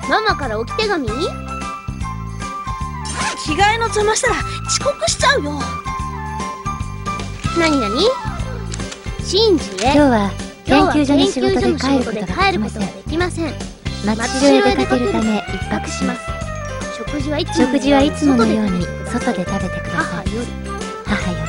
ママから置き手紙？着替えの邪魔したら遅刻しちゃうよ。 なになに？シンジへ。 今日は研究所の仕事で帰ることができません。町中へ出かけるため一泊します。 食事はいつものように外で食べてください。母より。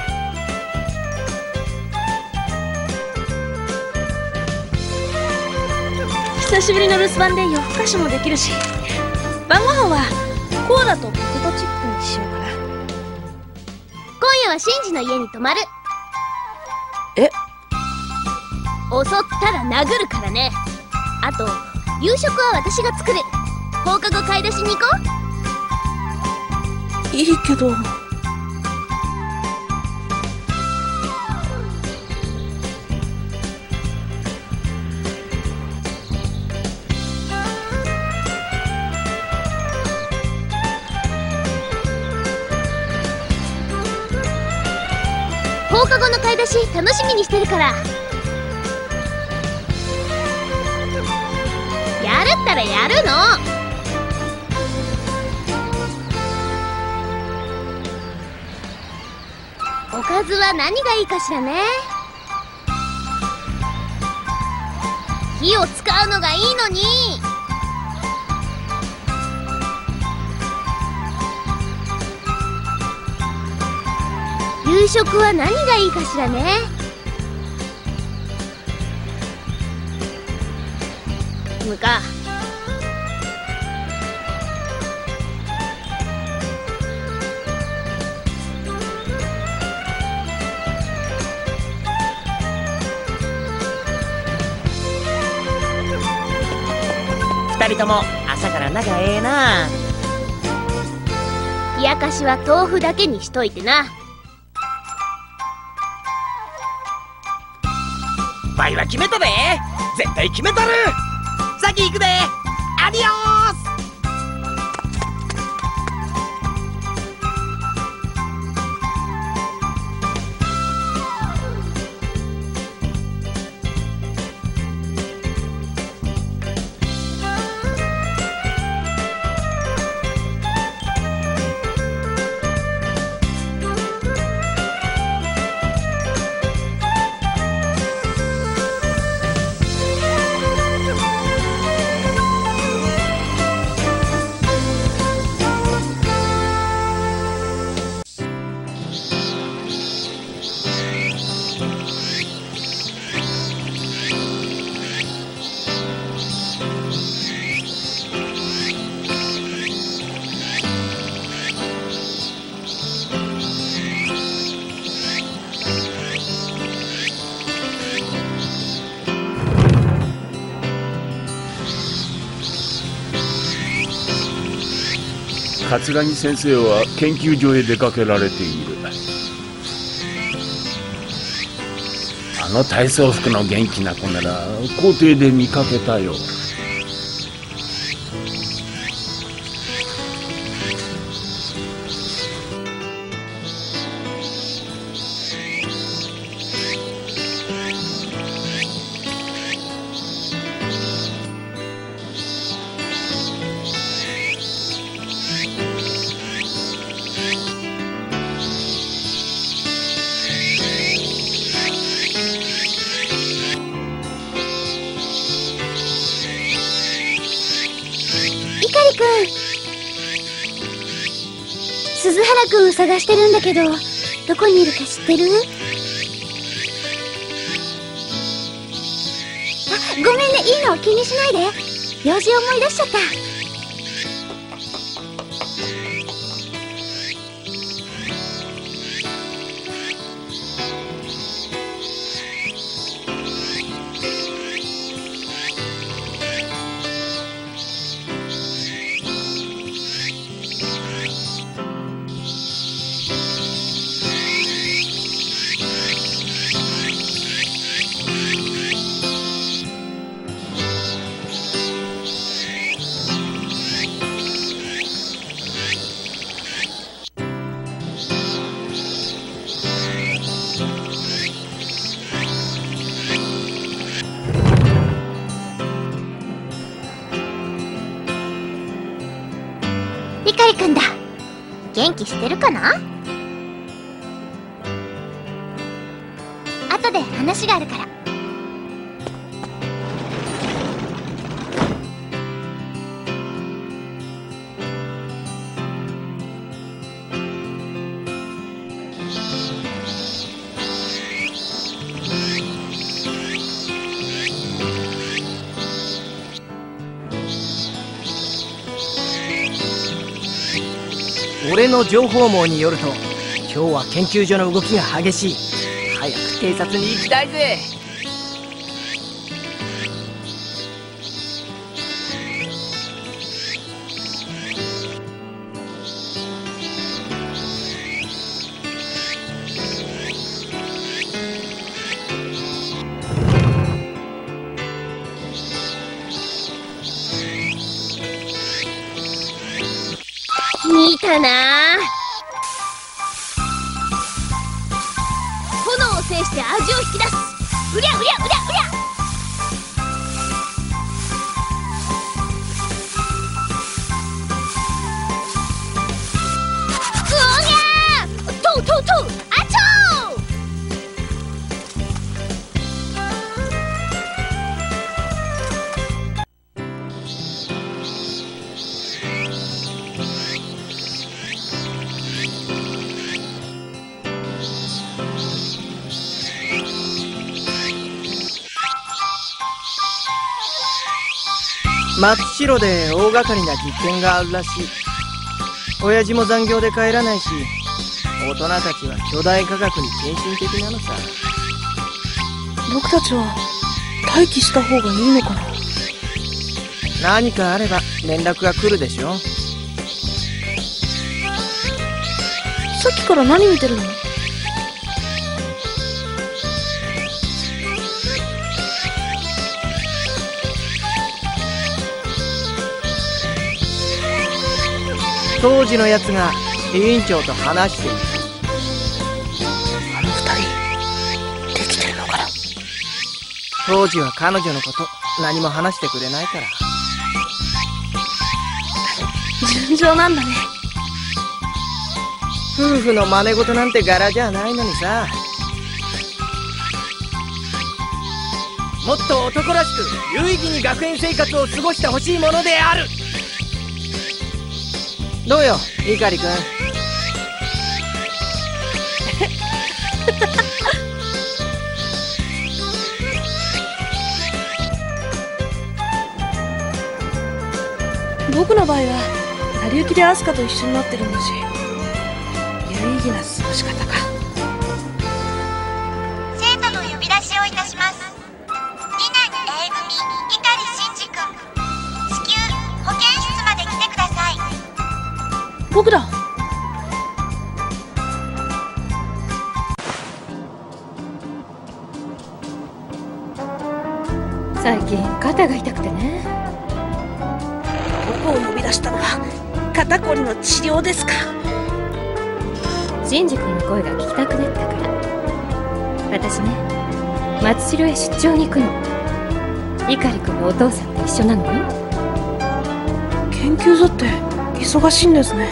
久しぶりの留守番で夜更かしもできるし、晩ご飯はコーラとポテトチップにしようかな。 今夜はシンジの家に泊まる。 え？ 襲ったら殴るからね。あと夕食は私が作る。放課後買い出しに行こう。いいけど。 放課後の買い出し楽しみにしてるから。やるったらやるの。おかずは何がいいかしらね。火を使うのがいいのに。夕食は何がいいかしらね。むか。 二人とも朝から仲ええな。 冷やかしは豆腐だけにしといてな。 バイは決めたで。絶対決めたる。先行くで。アディオース。 桂木先生は研究所へ出かけられている。あの体操服の元気な子なら校庭で見かけたよ。 鈴原くんを探してるんだけど、どこにいるか知ってる？あ、ごめんね、いいの、気にしないで。用事思い出しちゃった。 碇くんだ。元気してるかな？後で話があるから。 俺の情報網によると、今日は研究所の動きが激しい。早く偵察に行きたいぜ。 見たな。炎を制して味を引き出す。うりゃうりゃうりゃうりゃ。うりゃー。とうとうとう。あちょー。 松代で大掛かりな実験があるらしい。親父も残業で帰らないし、大人たちは巨大科学に献身的なのさ。 僕たちは待機した方がいいのかな？ 何かあれば連絡が来るでしょ。 さっきから何見てるの？ 当時のやつが委員長と話している。 あの二人できてるのかな？ 当時は彼女のこと何も話してくれないから。 順調なんだね。 夫婦の真似事なんて柄じゃないのにさ。もっと男らしく有意義に学園生活を過ごしてほしいものである。どうよ、碇くん。 僕の場合は成り行きでアスカと一緒になってるんだし、有意義な過ごし方か。 生徒の呼び出しをいたします。2年 A 組碇シンジ君、至急保健室まで来てください。 僕だ。 最近肩が痛くてね。 僕を呼び出したのは肩こりの治療ですか？ シンジ君の声が聞きたくなったから。私ね、松代へ出張に行くの。碇君のお父さんと一緒なのよ。 研究所って忙しいんですね。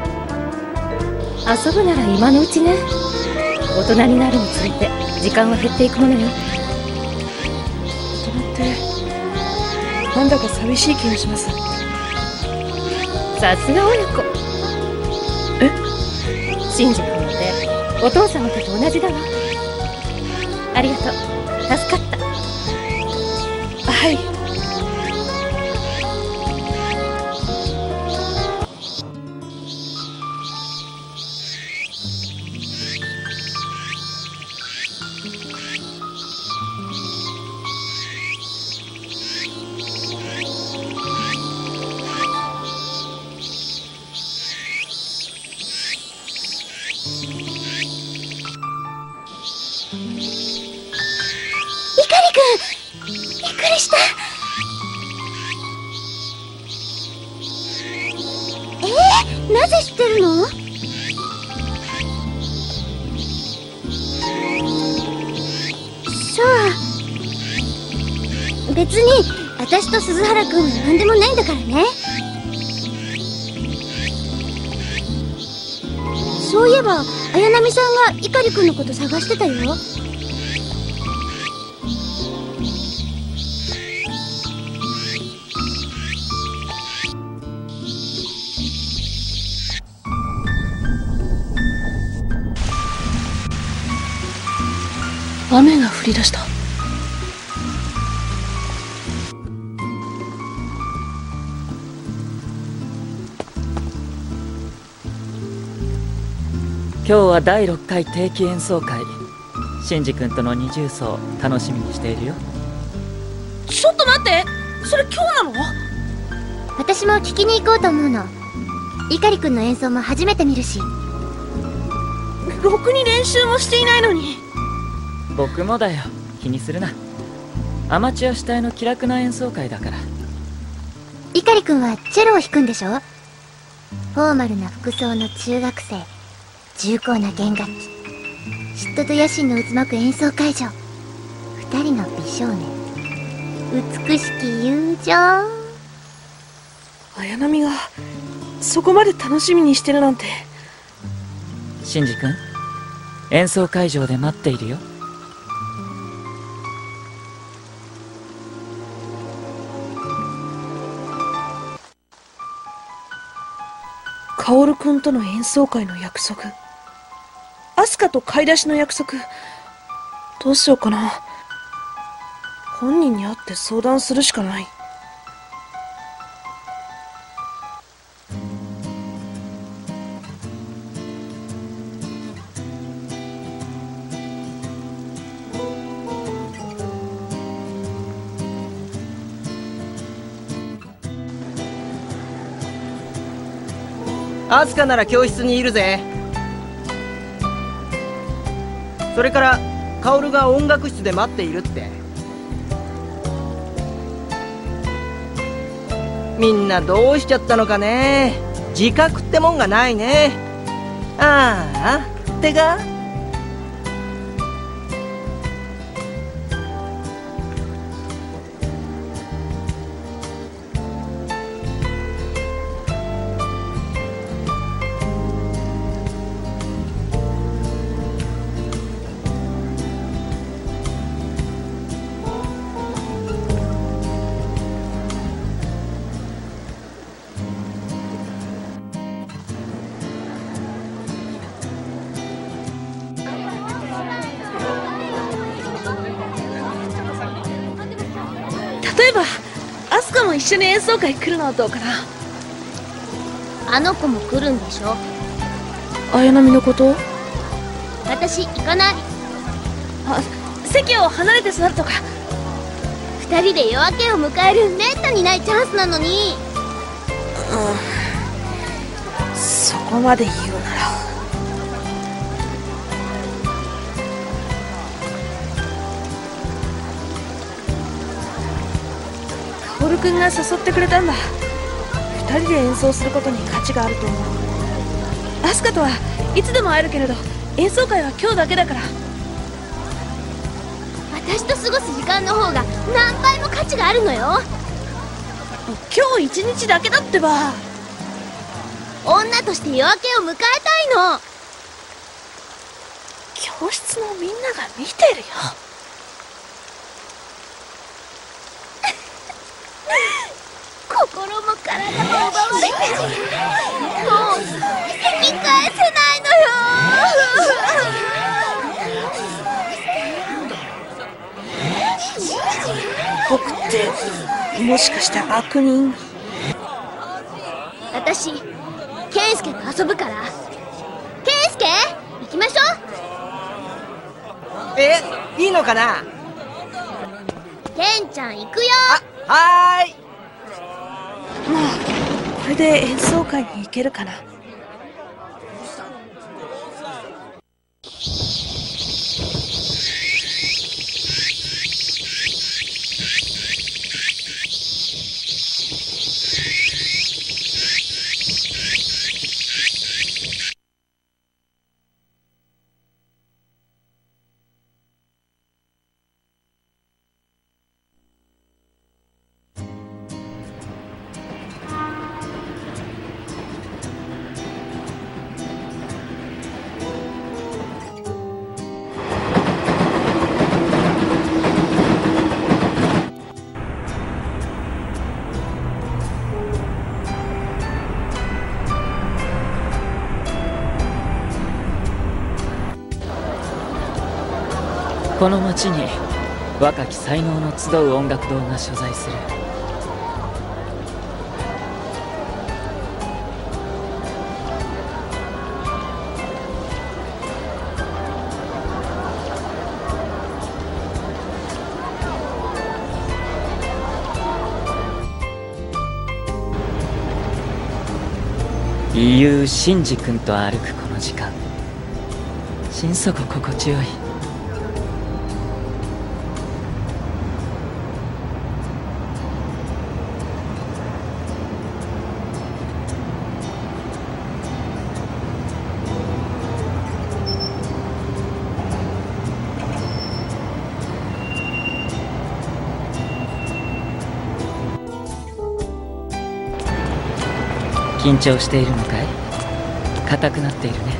遊ぶなら今のうちね。大人になるにつれて時間は減っていくものよ。 それってなんだか寂しい気がします。 さすが親子。 え？ シンジ君ってお父様と同じだわ。ありがとう、助かった。 はい。 なぜ知ってるの？さあ、別に私と鈴原くんは何でもないんだからね。 そういえば綾波さんが碇くんのこと探してたよ。 雨が降り出した。 今日は第6回定期演奏会。シンジ君との二重奏楽しみにしているよ。 ちょっと待って、それ今日なの？ 私も聞きに行こうと思うの。碇くんの演奏も初めて見るし。 ろくに練習もしていないのに。 僕もだよ、気にするな。アマチュア主体の気楽な演奏会だから。 碇くんはチェロを弾くんでしょ？フォーマルな服装の中学生、重厚な弦楽器、嫉妬と野心の渦巻く演奏会場、二人の美少年、美しき友情。 綾波がそこまで楽しみにしてるなんて。 シンジ君、演奏会場で待っているよ。 薫くんとの演奏会の約束、アスカと買い出しの約束、どうしようかな。本人に会って相談するしかない。 アスカなら教室にいるぜ。それから薫が音楽室で待っているって。みんなどうしちゃったのかね。自覚ってもんがないね。ああってか。 例えばアスカも一緒に演奏会来るのはどうかな。 あの子も来るんでしょ？ 綾波のこと？ 私行かない。 あ、席を離れて座るとか。 二人で夜明けを迎えるめったにないチャンスなのに。 そこまで言うなら。薫くんが誘ってくれたんだ。二人で演奏することに価値があると思う。アスカとはいつでも会えるけれど、演奏会は今日だけだから。 私と過ごす時間の方が何倍も価値があるのよ。 今日一日だけだってば。 女として夜明けを迎えたいの。 教室のみんなが見てるよ。 心も体も奪われてる。もう引き返せないのよ。 僕ってもしかして悪人？ 私ケンスケと遊ぶから。ケンスケ行きましょいいのかな。 ケンちゃん行くよ。 はーい。 まあこれで演奏会に行けるかな。 この町に若き才能の集う音楽堂が所在する。悠々シンジ君と歩くこの時間、心底心地よい。緊張しているのかい？硬くなっているね。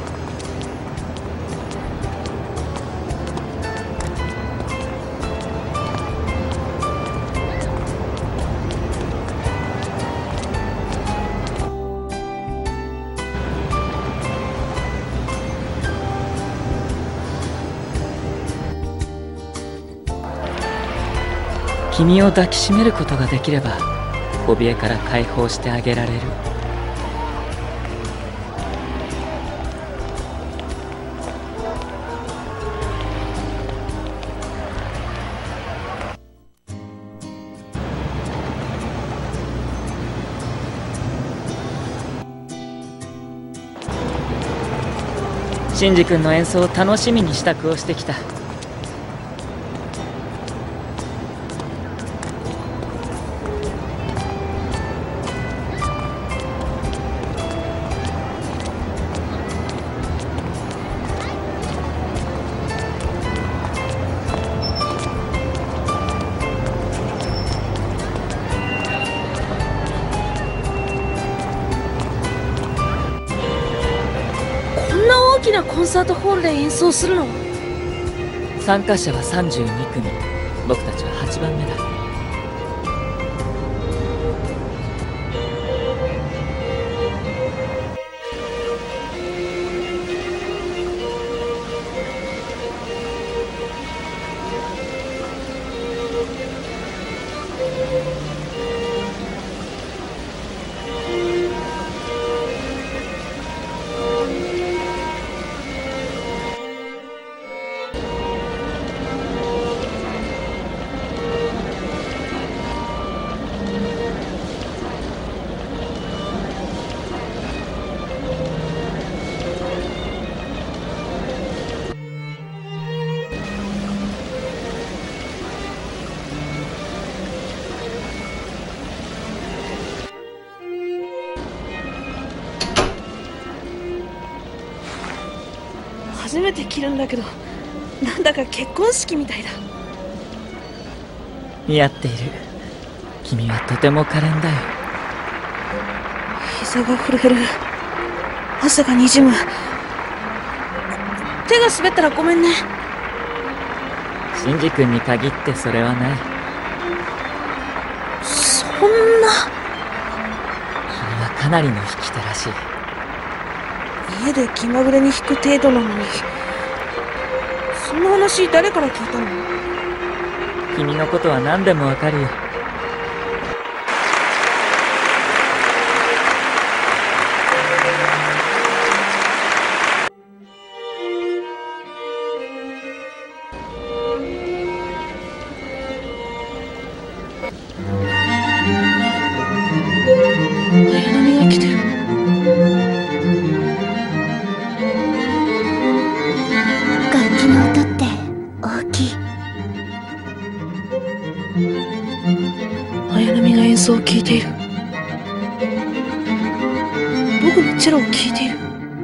君を抱きしめることができれば、怯えから解放してあげられる。シンジ君の演奏を楽しみに支度をしてきた。 大きなコンサートホールで演奏するの？ 参加者は32組、僕たちは8番目だ。 初めて着るんだけど、なんだか結婚式みたいだ。 似合っている。君はとても可憐だよ。 膝が震える。汗がにじむ。手が滑ったらごめんね。 シンジ君に限ってそれはない。 そんな。 君はかなりの弾き手らしい。 家で気まぐれに弾く程度なのに、そんな話誰から聞いたの？ 君のことは何でもわかるよ。 綾波が来てる。綾波が演奏を聴いている。僕のチェロを聴いている。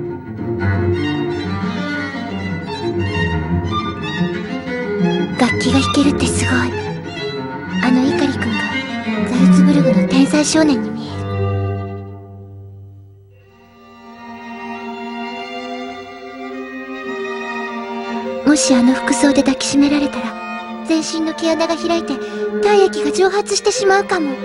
楽器が弾けるってすごい。あの碇君がザルツブルグの天才少年に見える。もしあの服装で抱きしめられたら、全身の毛穴が開いて体液が蒸発してしまうかも。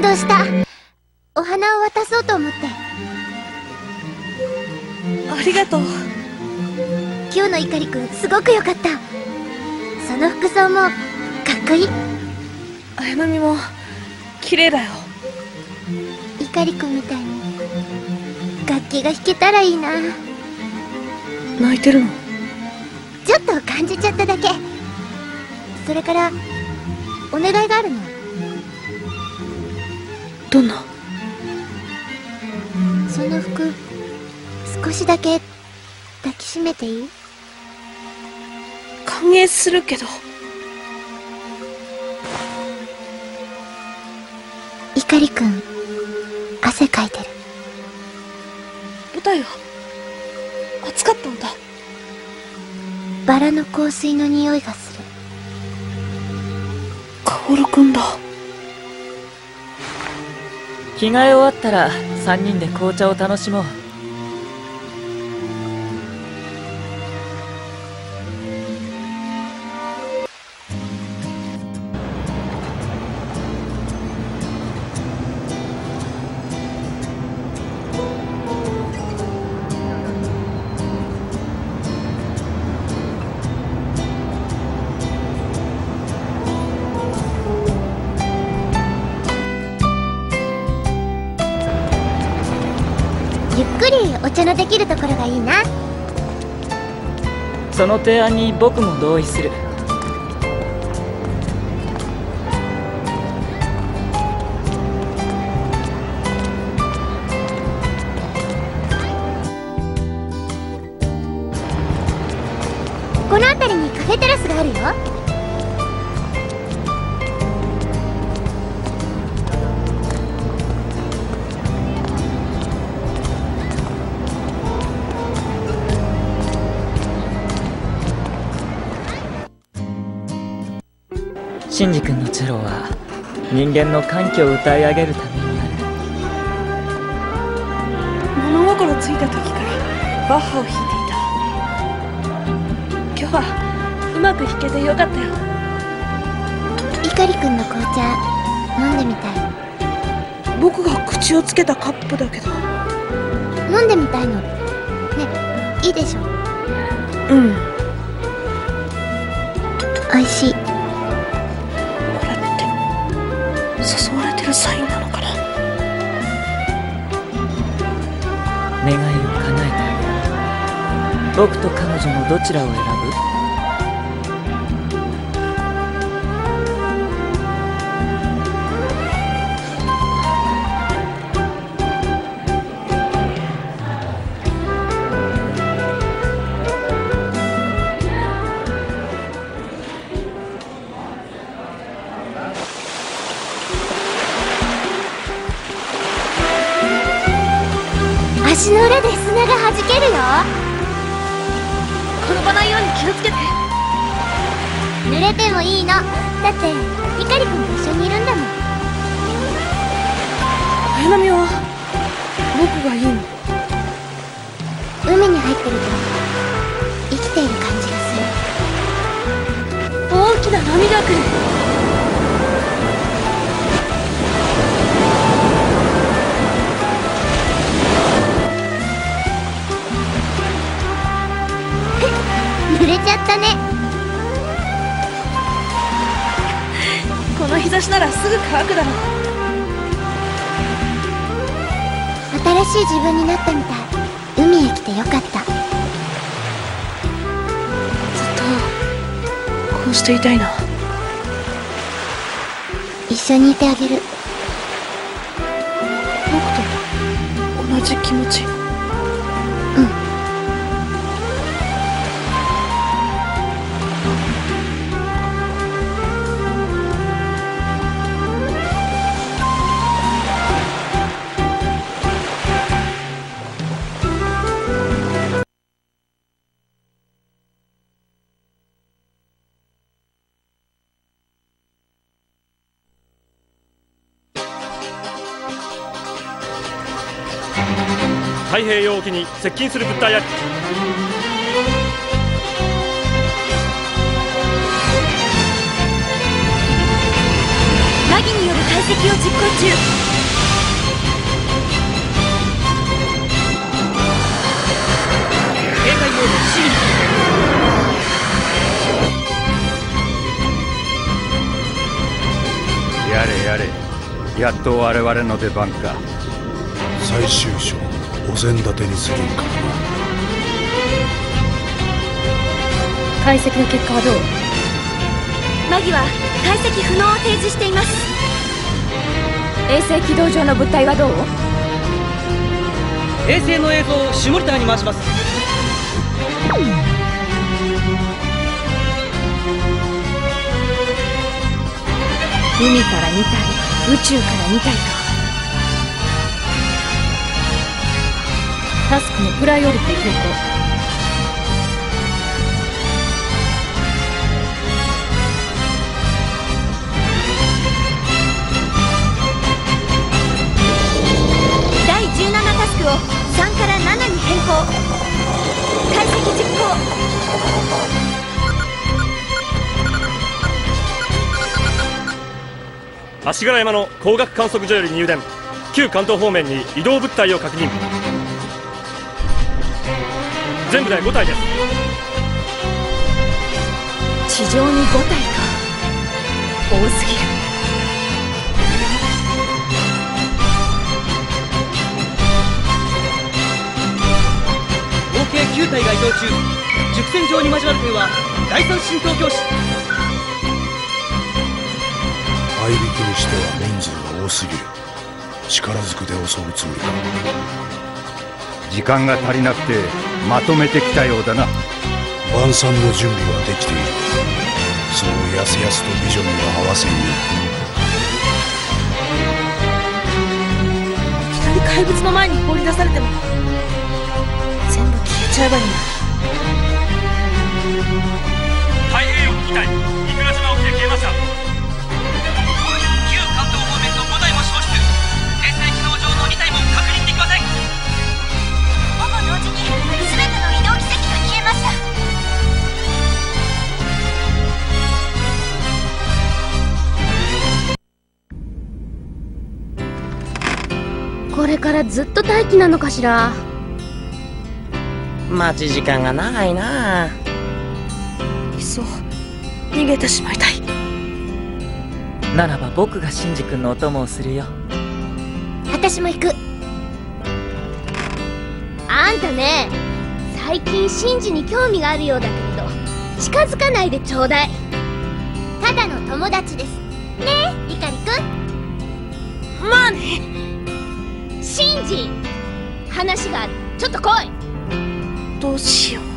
動した。お花を渡そうと思って。 ありがとう。 今日のイカリくんすごく良かった。その服装もかっこいい。 綾波も綺麗だよ。 イカリくんみたいに楽器が弾けたらいいな。 泣いてるの？ ちょっと感じちゃっただけ。それからお願いがあるの。 どんな？ その服少しだけ抱きしめていい？ 歓迎するけど。 イカリくん汗かいてる。 舞台は暑かったんだ。 バラの香水の匂いがする。 薫くんだ。 着替え終わったら3人で紅茶を楽しもう。 ゆっくりお茶のできるところがいいな。 その提案に僕も同意する。 この辺りにカフェテラスがあるよ。 シンジ君のチェロは人間の歓喜を歌い上げるためにある。 物心ついた時からバッハを弾いていた。今日はうまく弾けてよかったよ。 イカリくんの紅茶飲んでみたい。 僕が口をつけたカップだけど。 飲んでみたいの。ね、いいでしょ。 うん。 美味しい。 誘われてるサインなのかな。 願いを叶えた。僕と彼女のどちらを選ぶ？ 足の裏で砂が弾けるよ。 転ばないように気をつけて。 濡れてもいいの。だってイカリくんと一緒にいるんだもん。 綾波は僕がいいの？ 海に入ってると生きている感じがする。 大きな波が来る。 濡れちゃったね。 この日差しならすぐ乾くだろう。 新しい自分になったみたい。海へ来てよかった。 ずっとこうしていたいな。 一緒にいてあげる。 僕と同じ気持ち。 うん。 太平洋沖に接近する物体あり。 マギによる解析を実行中。 やっと我々の出番か。 最終章お膳立てにするんかな。 解析の結果はどう？ マギは解析不能を提示しています。 衛星軌道上の物体はどう？ 衛星の映像をシュモニターに回します。 海から2体、宇宙から2体と。タスクのプライオリティ変更。 第17タスクを3から7に変更。解析実行。 足柄山の光学観測所より入電。旧関東方面に移動物体を確認。全部で5体です。 地上に5体か。多すぎる。 合計9体が移動中。熟戦場に交わる点は第三神東京市。 合いびきにしては人数が多すぎる。力ずくで襲うつもりか。 時間が足りなくてまとめてきたようだな。 晩餐の準備はできている。そうやすやすとビジョンには合わせんよ。 いきなり怪物の前に放り出されても全部消えちゃえばいいんだ。 太平洋2体、いくら島沖で消えました。 旧関東方面の5体も消失。衛星軌道上の2体も確認できません。 ほぼ同時に全ての移動軌跡が消えました。 これからずっと待機なのかしら。 待ち時間が長いな。 いっそ逃げてしまいたい。 ならば僕がシンジ君のお供をするよ。 私も行く。 あんたね、最近シンジに興味があるようだけれど近づかないでちょうだい。 ただの友達ですねえ、イカリくん。 まあね。シンジ、話がある。ちょっと来い。 どうしよう。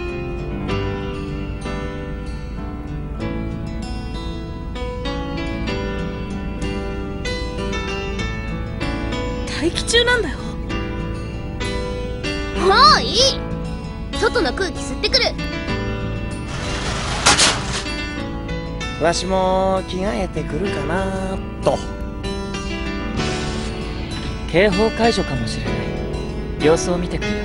待機中なんだよ。 もういい。外の空気吸ってくる。 わしも着替えてくるかなと。 警報解除かもしれない。様子を見てくるよ。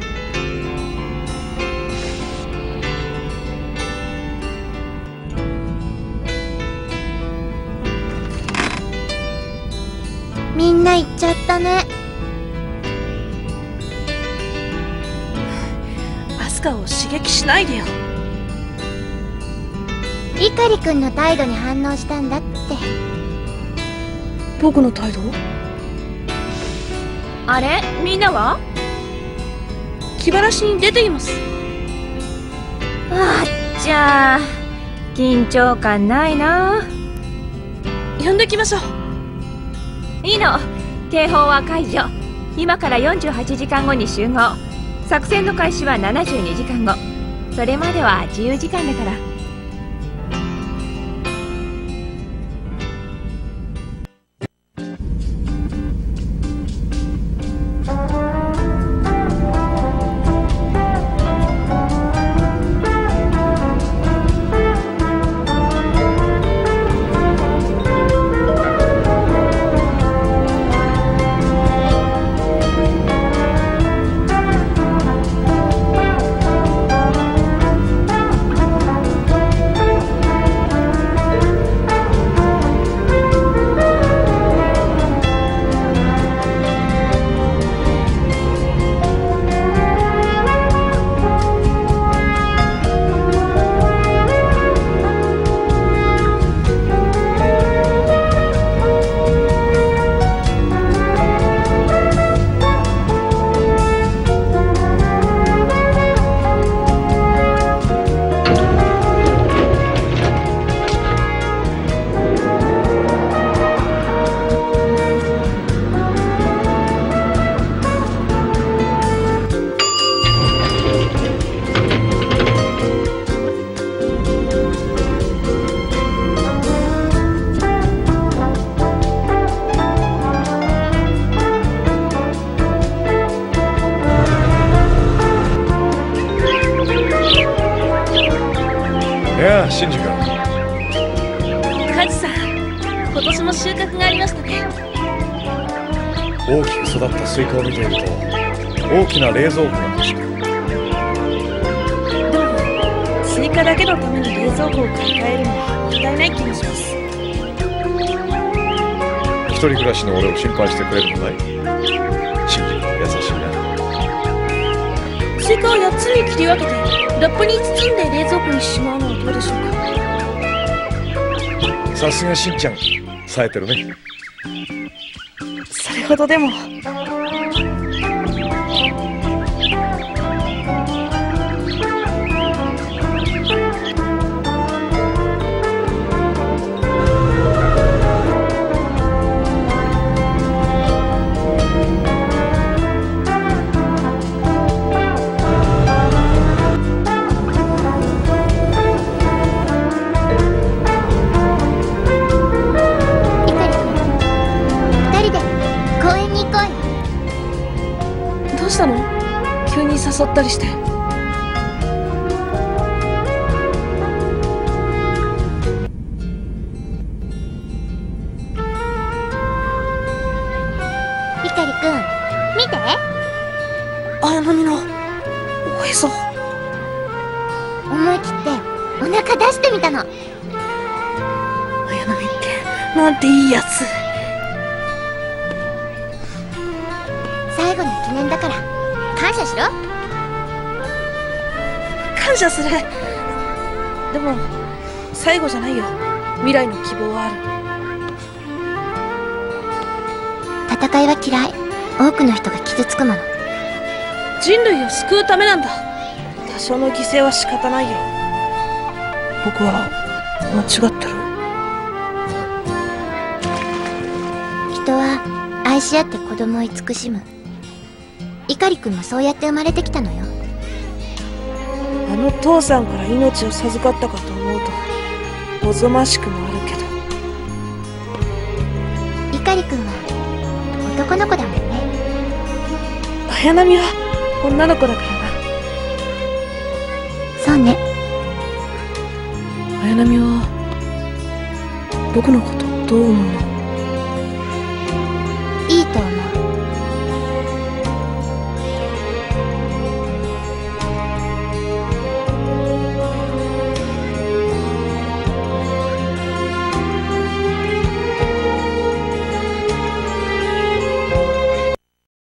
みんな行っちゃったね。 アスカを刺激しないでよ。 イカリくんの態度に反応したんだって。 僕の態度？ あれ、みんなは？ 気晴らしに出ています。 あっちゃー、緊張感ないな。 呼んできましょう。 いいの、警報は解除。今から48時間後に集合。作戦の開始は72時間後。それまでは自由時間だから。 やあ、シンジ君。 カジさん、今年も収穫がありましたね。 大きく育ったスイカを見ていると大きな冷蔵庫が欲しく。 でもスイカだけのために冷蔵庫を買い替えるのはもったいない気もします。 一人暮らしの俺を心配してくれるのかい？シンジ君は優しいな。 スイカを8つに切り分けてラップに包んで冷蔵庫にしまうのはどうでしょうか。 さすがしんちゃん、冴えてるね。 それほどでも。どうしたの？急に誘ったりして。 碇くん、見て。 綾波のおへそ。 思い切ってお腹出してみたの。 綾波ってなんていいやつ。 最後の記念だから感謝しろ。 感謝する。でも最後じゃないよ。未来の希望はある。 戦いは嫌い。多くの人が傷つくもの。 人類を救うためなんだ。多少の犠牲は仕方ないよ。僕は間違ってる。 人は愛し合って子供を慈しむ。碇くんもそうやって生まれてきたのよ。 あの父さんから命を授かったかと思うとおぞましくもあるけど。 碇くんは男の子だもんね。 綾波は女の子だからな。 そうね。 綾波は僕のことどう思うの？